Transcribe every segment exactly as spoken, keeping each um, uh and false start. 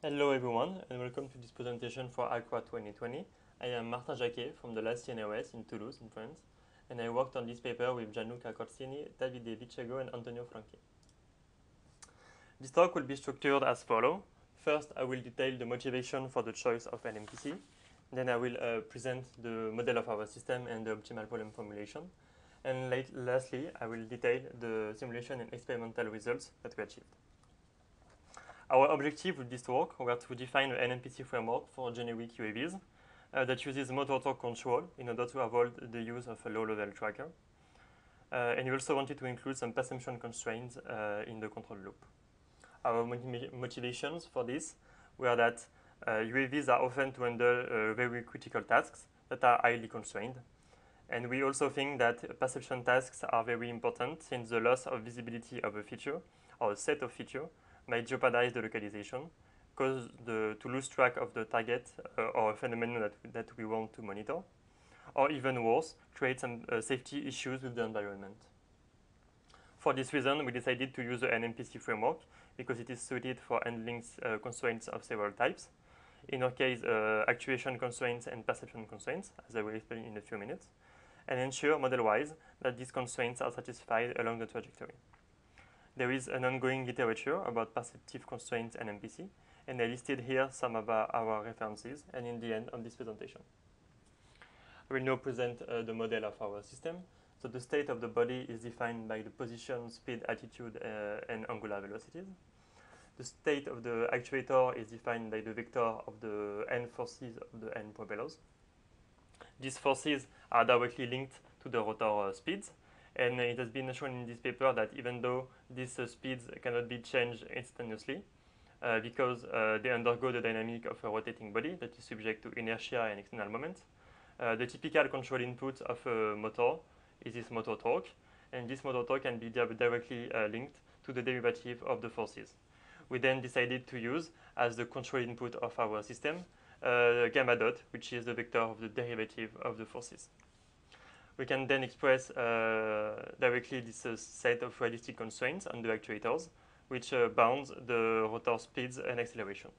Hello everyone and welcome to this presentation for Aqua twenty twenty. I am Martin Jacquet from the last C N R S in Toulouse in France, and I worked on this paper with Gianluca Corsini, Davide Viccego and Antonio Franchi. This talk will be structured as follows. First, I will detail the motivation for the choice of an N P C. Then I will uh, present the model of our system and the optimal problem formulation. And late, lastly, I will detail the simulation and experimental results that we achieved. Our objective with this work was to define an N P C framework for generic U A Vs uh, that uses motor torque control in order to avoid the use of a low-level tracker. Uh, and we also wanted to include some perception constraints uh, in the control loop. Our motivations for this were that uh, U A Vs are often to handle uh, very critical tasks that are highly constrained. And we also think that perception tasks are very important since the loss of visibility of a feature or a set of features might jeopardize the localization, cause the, to lose track of the target uh, or a phenomenon that, that we want to monitor, or even worse, create some uh, safety issues with the environment. For this reason, we decided to use the N P C framework because it is suited for handling uh, constraints of several types. In our case, uh, actuation constraints and perception constraints, as I will explain in a few minutes, and ensure model-wise that these constraints are satisfied along the trajectory. There is an ongoing literature about perceptive constraints and N P C, and I listed here some of our, our references, and in the end of this presentation. I will now present uh, the model of our system. So the state of the body is defined by the position, speed, attitude, uh, and angular velocities. The state of the actuator is defined by the vector of the n forces of the n propellers. These forces are directly linked to the rotor uh, speeds. And it has been shown in this paper that even though these uh, speeds cannot be changed instantaneously, uh, because uh, they undergo the dynamic of a rotating body that is subject to inertia and external moment, uh, the typical control input of a motor is this motor torque, and this motor torque can be di directly uh, linked to the derivative of the forces. We then decided to use, as the control input of our system, uh, gamma dot, which is the vector of the derivative of the forces. We can then express uh, directly this uh, set of realistic constraints on the actuators, which uh, bounds the rotor speeds and acceleration.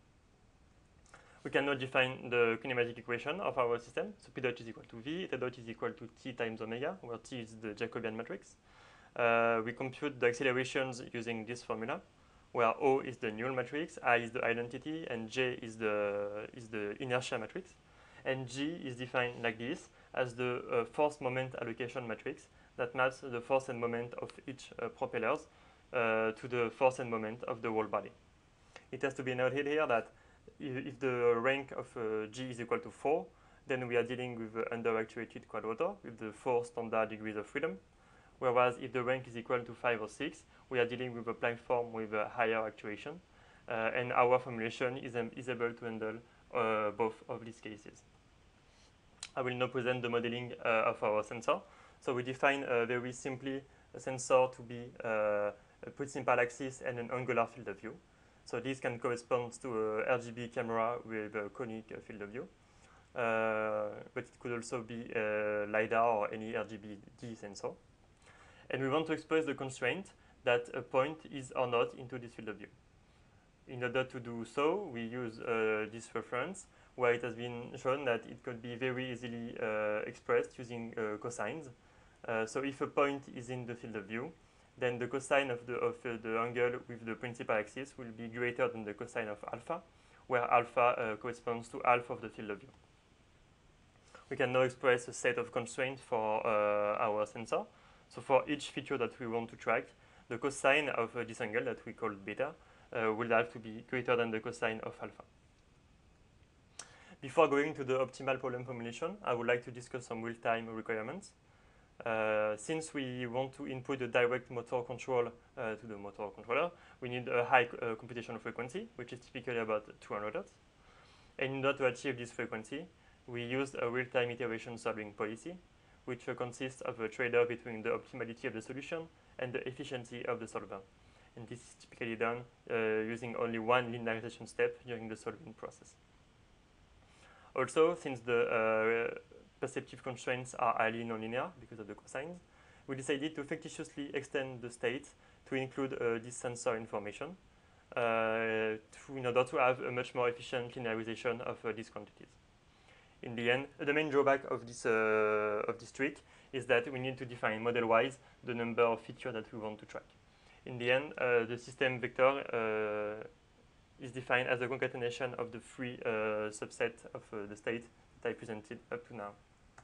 We can now define the kinematic equation of our system. So P dot is equal to V, eta dot is equal to T times omega, where T is the Jacobian matrix. Uh, we compute the accelerations using this formula, where O is the null matrix, I is the identity, and J is the, is the inertia matrix. And G is defined like this, as the uh, force moment allocation matrix that maps the force and moment of each uh, propellers uh, to the force and moment of the whole body. It has to be noted here that if, if the rank of uh, G is equal to four, then we are dealing with the under-actuated quadrotor with the four standard degrees of freedom. Whereas if the rank is equal to five or six, we are dealing with a Planck form with a higher actuation. Uh, and our formulation is, um, is able to handle uh, both of these cases. I will now present the modeling uh, of our sensor. So we define uh, very simply a sensor to be uh, a pretty simple axis and an angular field of view. So this can correspond to a R G B camera with a conic field of view. Uh, but it could also be a LiDAR or any R G B D sensor. And we want to express the constraint that a point is or not into this field of view. In order to do so, we use uh, this reference, where it has been shown that it could be very easily uh, expressed using uh, cosines. Uh, so if a point is in the field of view, then the cosine of the, of uh, the angle with the principal axis will be greater than the cosine of alpha, where alpha uh, corresponds to half of the field of view. We can now express a set of constraints for uh, our sensor. So for each feature that we want to track, the cosine of uh, this angle that we call beta uh, will have to be greater than the cosine of alpha. Before going to the optimal problem formulation, I would like to discuss some real-time requirements. Uh, since we want to input a direct motor control uh, to the motor controller, we need a high uh, computational frequency, which is typically about two hundred hertz. And in order to achieve this frequency, we used a real-time iteration solving policy, which uh, consists of a trade-off between the optimality of the solution and the efficiency of the solver. And this is typically done uh, using only one linearization step during the solving process. Also, since the uh, perceptive constraints are highly nonlinear because of the cosines, we decided to fictitiously extend the state to include uh, this sensor information. uh, to, in order to have a much more efficient linearization of uh, these quantities. In the end, the main drawback of this, uh, of this trick is that we need to define model-wise the number of features that we want to track. In the end, uh, the system vector uh, is defined as a concatenation of the three uh, subset of uh, the state that I presented up to now.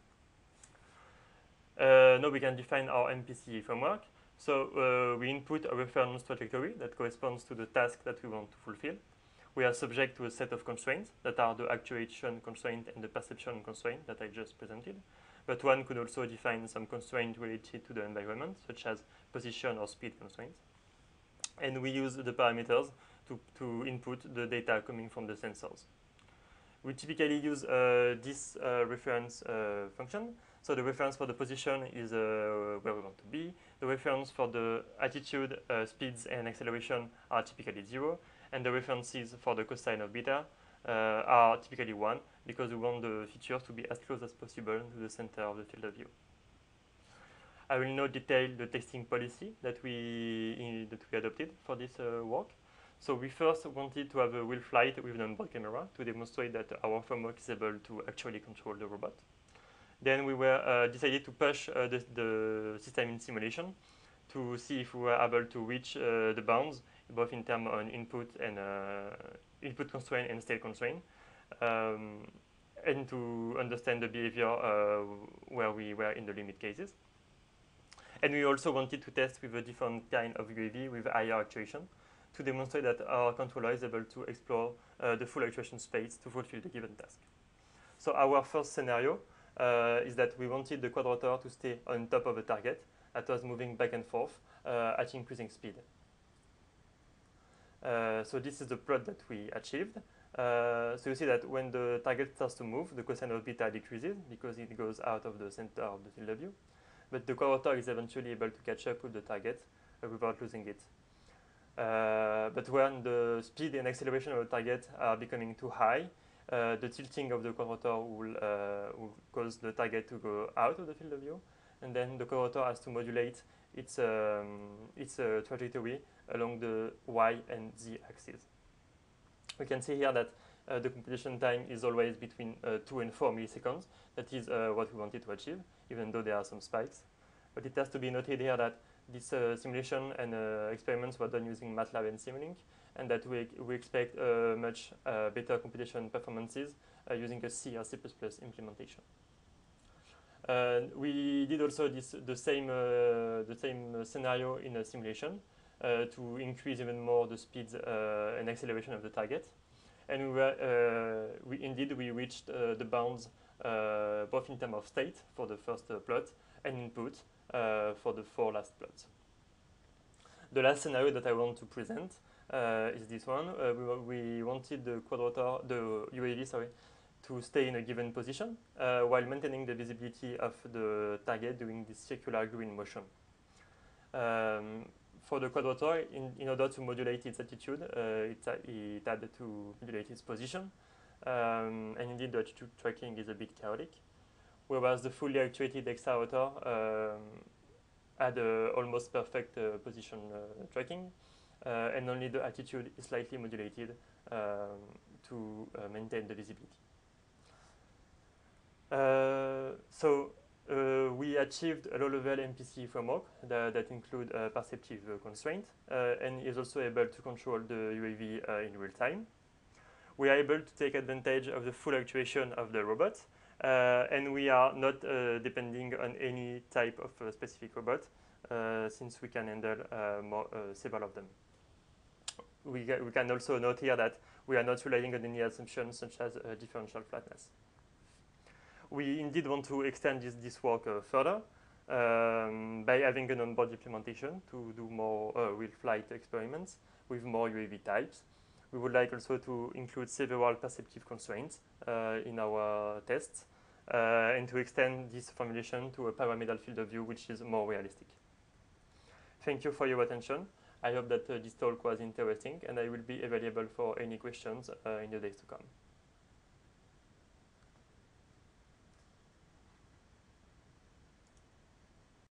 Uh, now we can define our M P C framework. So uh, we input a reference trajectory that corresponds to the task that we want to fulfill. We are subject to a set of constraints that are the actuation constraint and the perception constraint that I just presented. But one could also define some constraint related to the environment, such as position or speed constraints. And we use the parameters to, to input the data coming from the sensors. We typically use uh, this uh, reference uh, function. So the reference for the position is uh, where we want to be. The reference for the attitude, uh, speeds, and acceleration are typically zero. And the references for the cosine of beta uh, are typically one, because we want the features to be as close as possible to the center of the field of view. I will now detail the testing policy that we, that we adopted for this uh, work. So we first wanted to have a real flight with an onboard camera to demonstrate that our framework is able to actually control the robot. Then we were uh, decided to push uh, the, the system in simulation to see if we were able to reach uh, the bounds, both in terms of input and uh, input constraint and state constraint, um, and to understand the behavior uh, where we were in the limit cases. And we also wanted to test with a different kind of U A V with higher actuation to demonstrate that our controller is able to explore uh, the full actuation space to fulfill the given task. So our first scenario uh, is that we wanted the quadrotor to stay on top of a target that was moving back and forth uh, at increasing speed. Uh, so this is the plot that we achieved. Uh, so you see that when the target starts to move, the cosine of beta decreases because it goes out of the center of the field of view. But the quadrotor is eventually able to catch up with the target uh, without losing it. Uh, but when the speed and acceleration of the target are becoming too high, uh, the tilting of the quadrotor will, uh, will cause the target to go out of the field of view, and then the quadrotor has to modulate its, um, its uh, trajectory along the y and z axis. We can see here that uh, the computation time is always between uh, two and four milliseconds. That is uh, what we wanted to achieve, even though there are some spikes. But it has to be noted here that this uh, simulation and uh, experiments were done using MATLAB and Simulink, and that we, we expect uh, much uh, better computation performances uh, using a C or C plus plus implementation. Uh, we did also this, the same, uh, the same scenario in a simulation uh, to increase even more the speed uh, and acceleration of the target. And we were, uh, we indeed, we reached uh, the bounds uh, both in terms of state for the first uh, plot and input uh, for the four last plots. The last scenario that I want to present uh, is this one. Uh, we, we wanted the quadrotor, the U A V, sorry, to stay in a given position uh, while maintaining the visibility of the target during this circular green motion. Um, for the quadrotor, in, in order to modulate its attitude, uh, it, it had to modulate its position. Um, and indeed, the attitude tracking is a bit chaotic. Whereas the fully actuated X R rotor um, had a almost perfect uh, position uh, tracking, uh, and only the attitude is slightly modulated um, to uh, maintain the visibility. Uh, so uh, we achieved a low-level M P C framework that, that include uh, perceptive uh, constraint uh, and is also able to control the U A V uh, in real time. We are able to take advantage of the full actuation of the robot, uh, and we are not uh, depending on any type of uh, specific robot, uh, since we can handle uh, more, uh, several of them. We, we can also note here that we are not relying on any assumptions such as uh, differential flatness. We indeed want to extend this, this work uh, further um, by having an onboard implementation to do more uh, real flight experiments with more U A V types. We would like also to include several perceptive constraints uh, in our tests uh, and to extend this formulation to a pyramidal field of view which is more realistic. Thank you for your attention. I hope that uh, this talk was interesting, and I will be available for any questions uh, in the days to come.